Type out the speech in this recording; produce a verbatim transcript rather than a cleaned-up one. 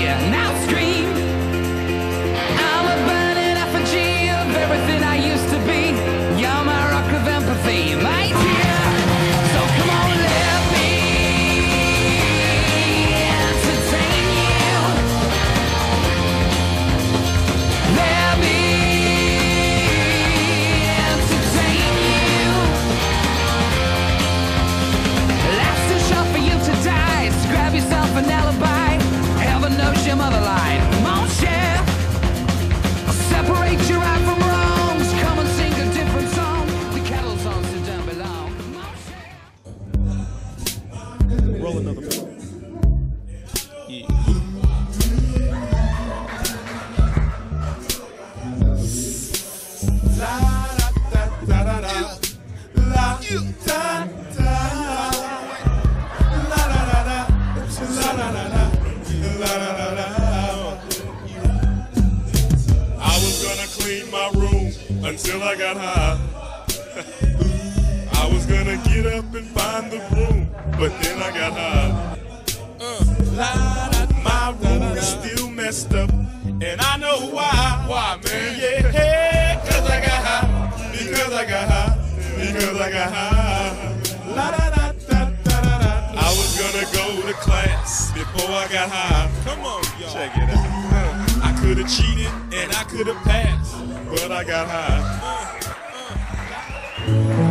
now scream. I'm a burning effigy of everything I used to be. You're my rock of empathy, my dear. So come on, let me entertain you. Let me entertain you. Life's too short for you to die, so grab yourself an alibi. Heaven knows your mother lied. Mon cher, I'll separate you right from wrongs. Come and sing a different song. The cattle songs that don't belong. Mon cher. Roll another one. Yeah. La da da da da, la da da, la da da da, la da da da, la da da da. I was gonna clean my room until I got high. I was gonna get up and find the room, but then I got high. Uh, my room is still messed up, and I know why. Why, man? Yeah, cause I got high, because I got high, because I got high. La da da da da da da. I was gonna go to class before I got high. Come on, y'all. Check it out. Uh, I could have cheated and I could have passed, but I got high. Uh, uh.